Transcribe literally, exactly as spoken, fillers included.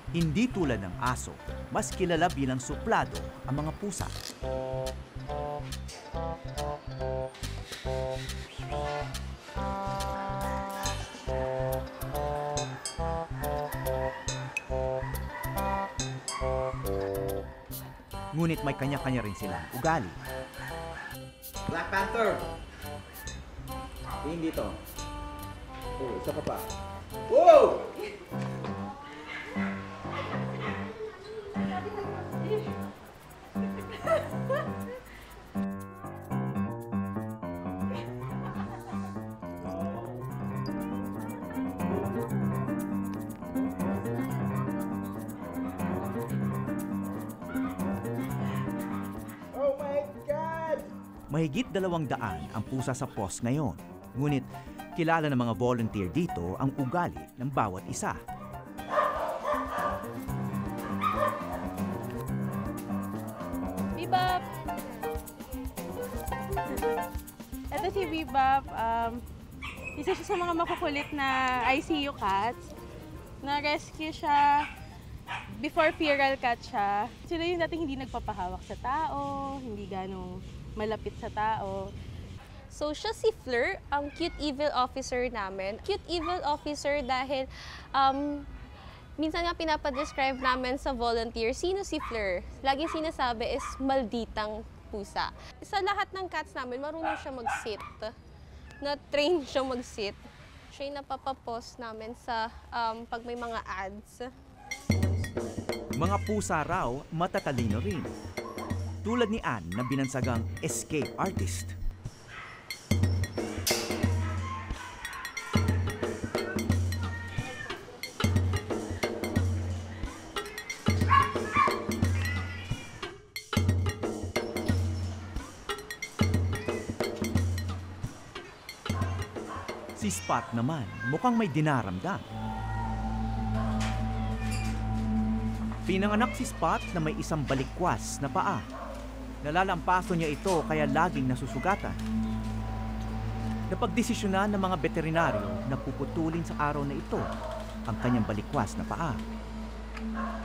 Hindi tulad ng aso, mas kilala bilang suplado ang mga pusa. Ngunit may kanya-kanya rin silang ugali. Black Panther! Tingin dito. Oh, isa pa pa. Wow! Oh my God! Mahigit dalawang daan ang pusa sa P O S ngayon. Ngunit kilala ng mga volunteer dito ang ugali ng bawat isa. Bebop! Ito si Bebop. Um, isa siya sa mga makukulit na I C U cats. Na-rescue siya before feral cat siya. Sila yung dating hindi nagpapahawak sa tao, hindi ganong malapit sa tao. So siya si Fleur, ang cute evil officer namin. Cute evil officer dahil um, minsan nga pinapadescribe namin sa volunteer, sino si Fleur? Lagi sinasabi is malditang pusa. Sa lahat ng cats namin, marunong siya mag-sit. Na-train siya mag-sit. Siya yung napapapost namin sa um, pag may mga ads. Mga pusa raw matatalino rin. Tulad ni Ann na binansagang escape artist. Si Spot naman mukhang may dinaramdam. Pinanganak si Spot na may isang balikwas na paa. Nalalampaso niya ito kaya laging nasusugatan. Napagdesisyonan ng mga veterinaryo na puputulin sa araw na ito ang kanyang balikwas na paa.